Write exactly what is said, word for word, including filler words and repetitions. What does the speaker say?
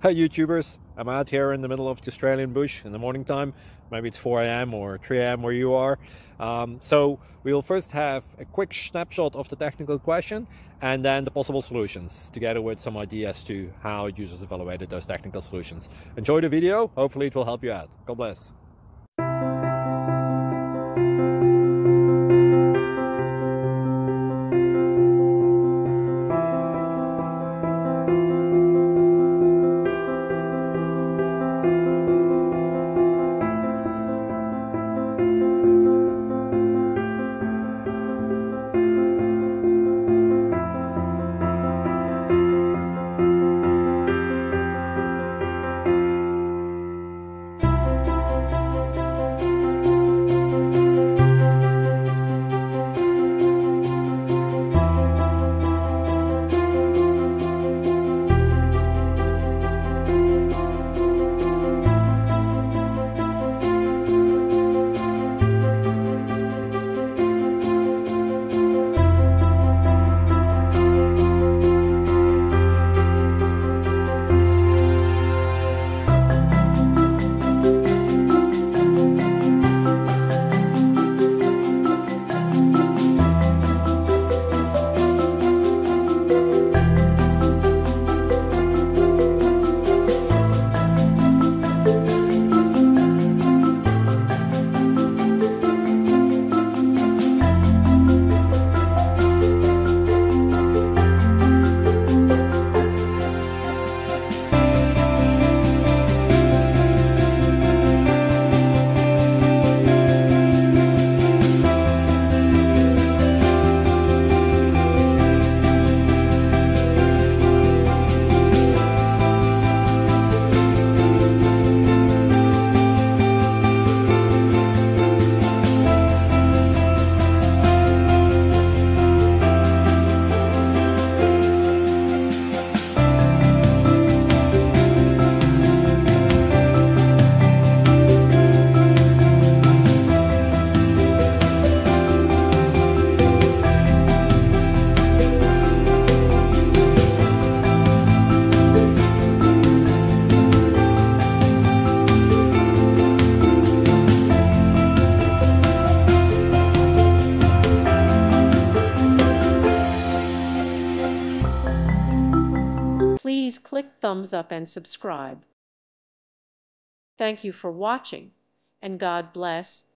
Hi YouTubers, I'm out here in the middle of the Australian bush in the morning time. Maybe it's four A M or three A M where you are. Um, so we'll first have a quick snapshot of the technical question and then the possible solutions, together with some ideas to how users evaluated those technical solutions. Enjoy the video, hopefully it will help you out. God bless. Please click thumbs up and subscribe. Thank you for watching, and God bless.